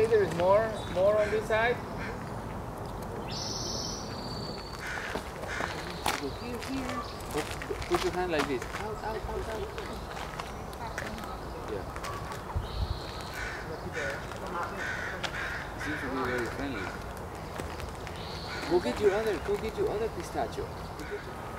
there is more on this side. Go here. Oh, put your hand like this. Out. Yeah. Seems to be very friendly. Go get your other pistachio.